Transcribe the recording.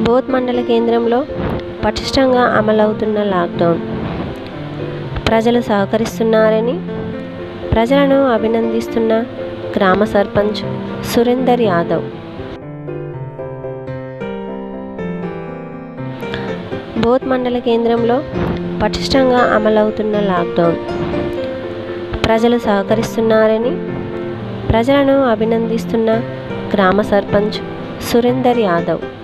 బోధ్ మండల కేంద్రంలో పటిష్టంగా అమలవుతున్న లాక్డౌన్ ప్రజలు సహకరిస్తున్నారని ప్రజలను అభినందిస్తున్న గ్రామ సర్పంచ్ సురేందర్ యాదవ్. బోధ్ మండల కేంద్రంలో పటిష్టంగా అమలవుతున్న లాక్డౌన్ ప్రజలు సహకరిస్తున్నారని ప్రజలను అభినందిస్తున్న గ్రామ సర్పంచ్ సురేందర్ యాదవ్.